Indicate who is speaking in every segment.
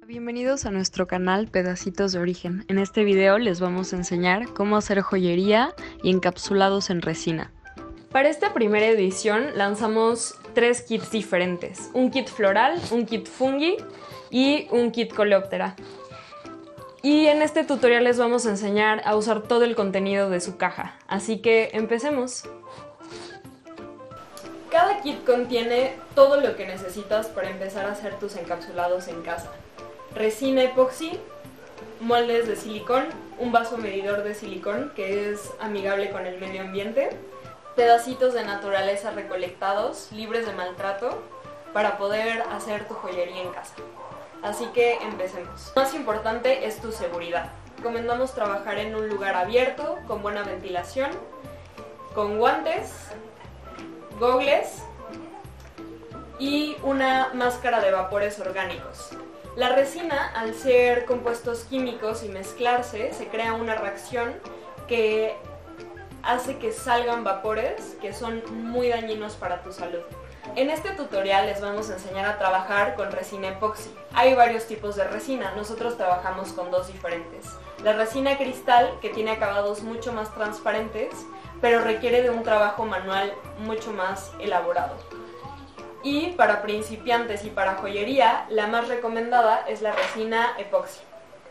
Speaker 1: Bienvenidos a nuestro canal Pedacitos de Origen. En este video les vamos a enseñar cómo hacer joyería y encapsulados en resina. Para esta primera edición lanzamos 3 kits diferentes: un kit floral, un kit fungi y un kit coleóptera. Y en este tutorial les vamos a enseñar a usar todo el contenido de su caja, así que empecemos. Cada kit contiene todo lo que necesitas para empezar a hacer tus encapsulados en casa: resina epoxi, moldes de silicón, un vaso medidor de silicón que es amigable con el medio ambiente, pedacitos de naturaleza recolectados, libres de maltrato, para poder hacer tu joyería en casa. Así que empecemos. Lo más importante es tu seguridad. Recomendamos trabajar en un lugar abierto, con buena ventilación, con guantes, gogles y una máscara de vapores orgánicos. La resina, al ser compuestos químicos y mezclarse, se crea una reacción que hace que salgan vapores que son muy dañinos para tu salud. En este tutorial les vamos a enseñar a trabajar con resina epoxi. Hay varios tipos de resina, nosotros trabajamos con 2 diferentes. La resina cristal, que tiene acabados mucho más transparentes, pero requiere de un trabajo manual mucho más elaborado. Y para principiantes y para joyería, la más recomendada es la resina epoxi.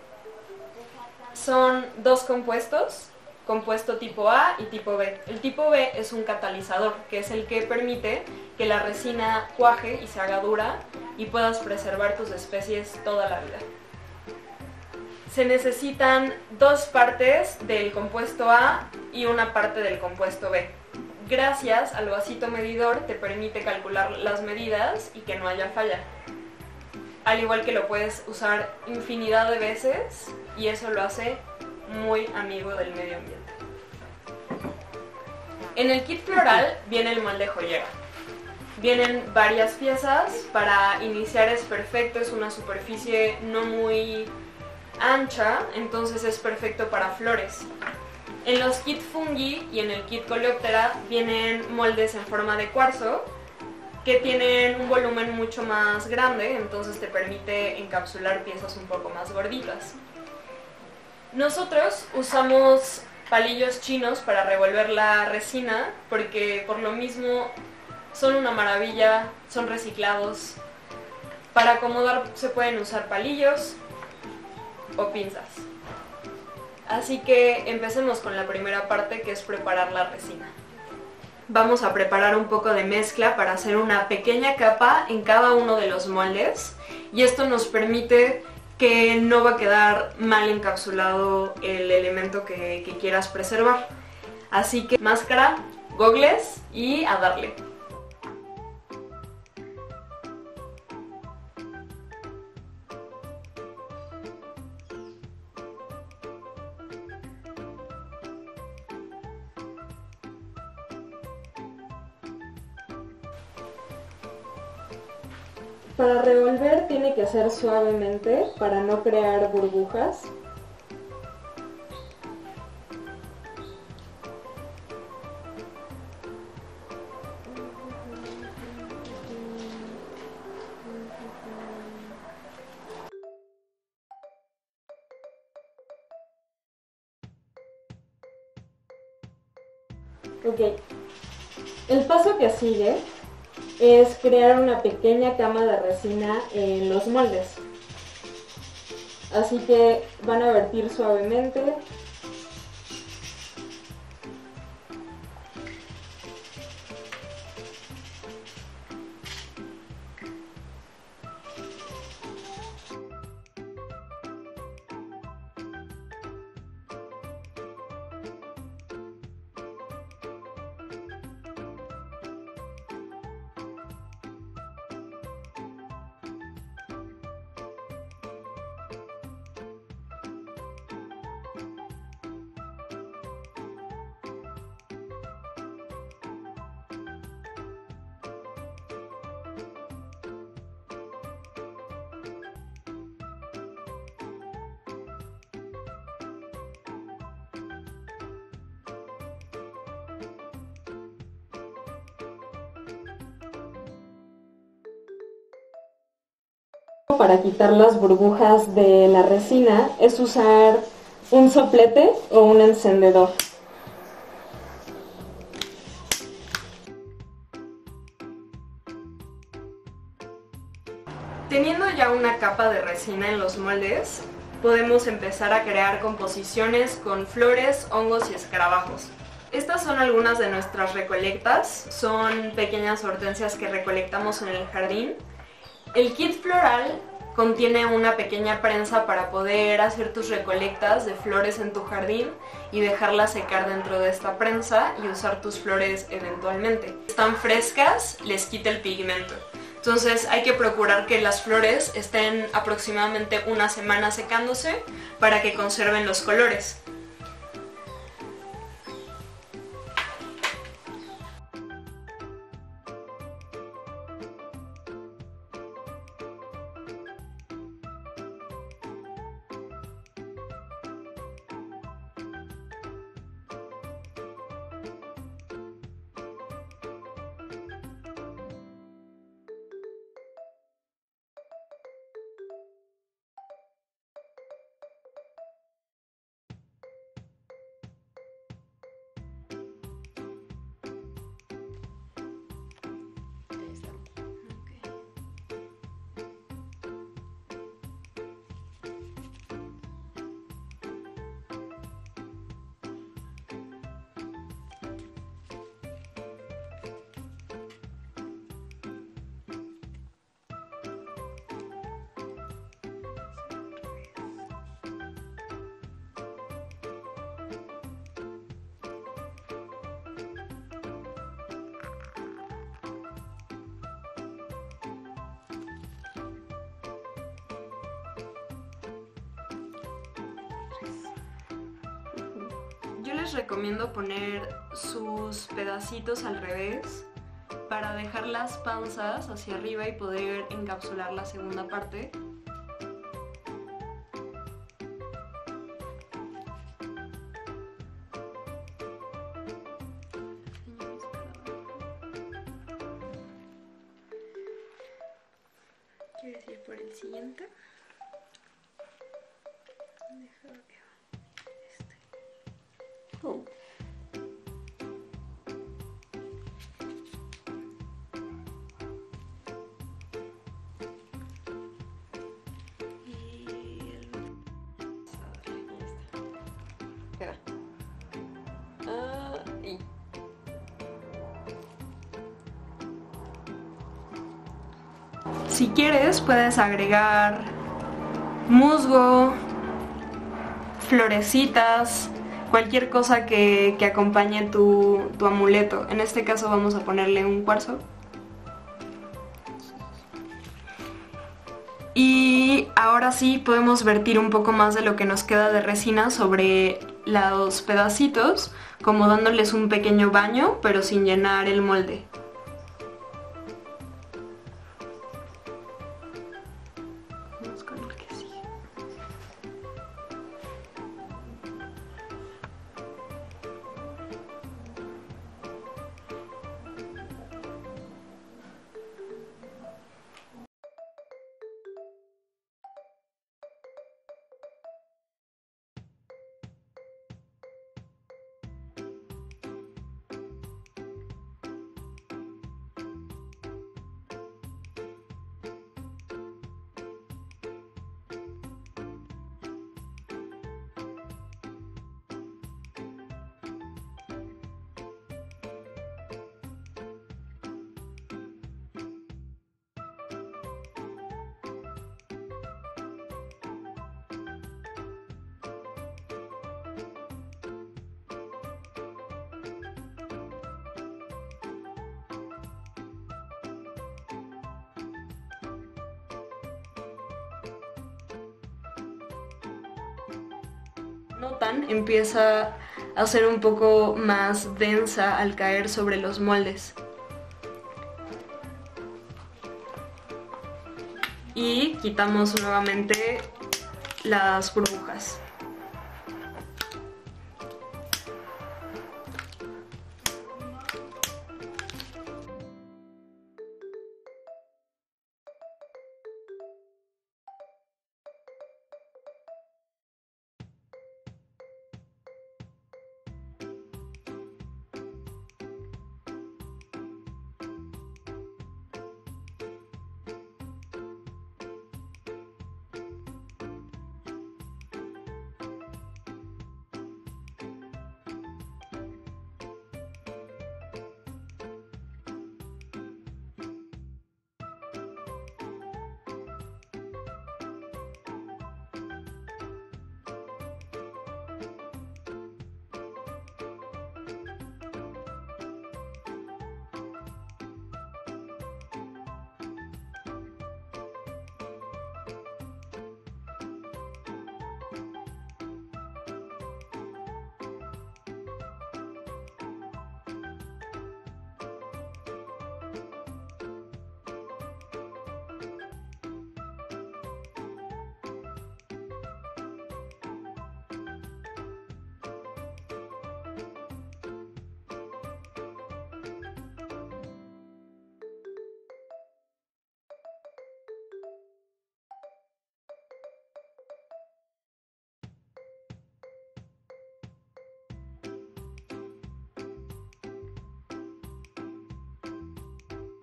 Speaker 1: Son 2 compuestos, compuesto tipo A y tipo B. El tipo B es un catalizador, que es el que permite que la resina cuaje y se haga dura y puedas preservar tus especies toda la vida. Se necesitan 2 partes del compuesto A y una parte del compuesto B. Gracias al vasito medidor te permite calcular las medidas y que no haya falla. Al igual que lo puedes usar infinidad de veces y eso lo hace muy amigo del medio ambiente. En el kit floral viene el molde joyero. Vienen varias piezas. Para iniciar es perfecto, es una superficie no muy ancha, entonces es perfecto para flores. En los kits fungi y en el kit coleóptera vienen moldes en forma de cuarzo que tienen un volumen mucho más grande, entonces te permite encapsular piezas un poco más gorditas. Nosotros usamos palillos chinos para revolver la resina porque por lo mismo son una maravilla, son reciclados. Para acomodar se pueden usar palillos o pinzas. Así que empecemos con la primera parte, que es preparar la resina. Vamos a preparar un poco de mezcla para hacer una pequeña capa en cada uno de los moldes y esto nos permite que no va a quedar mal encapsulado el elemento que quieras preservar. Así que máscara, gogles y a darle. Para revolver tiene que ser suavemente para no crear burbujas. Ok, el paso que sigue es crear una pequeña cama de resina en los moldes. Así que van a vertir suavemente. truco para quitar las burbujas de la resina es usar un soplete o un encendedor. Teniendo ya una capa de resina en los moldes, podemos empezar a crear composiciones con flores, hongos y escarabajos. Estas son algunas de nuestras recolectas, son pequeñas hortensias que recolectamos en el jardín. El kit floral contiene una pequeña prensa para poder hacer tus recolectas de flores en tu jardín y dejarlas secar dentro de esta prensa y usar tus flores eventualmente. Están frescas, les quita el pigmento. Entonces hay que procurar que las flores estén aproximadamente una semana secándose para que conserven los colores. Yo les recomiendo poner sus pedacitos al revés para dejar las panzas hacia arriba y poder encapsular la segunda parte. ¿Quieres ir por el siguiente? Oh. Si quieres, puedes agregar musgo, florecitas, cualquier cosa que acompañe tu amuleto. En este caso vamos a ponerle un cuarzo. Y ahora sí podemos vertir un poco más de lo que nos queda de resina sobre los pedacitos, como dándoles un pequeño baño, pero sin llenar el molde. Vamos con el que sigue. Notan, empieza a ser un poco más densa al caer sobre los moldes. Y quitamos nuevamente las burbujas.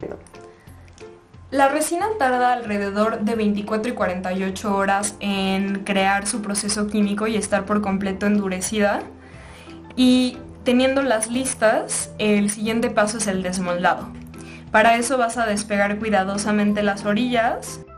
Speaker 1: La resina tarda alrededor de 24 y 48 horas en crear su proceso químico y estar por completo endurecida. Y teniéndolas listas, el siguiente paso es el desmoldado. Para eso vas a despegar cuidadosamente las orillas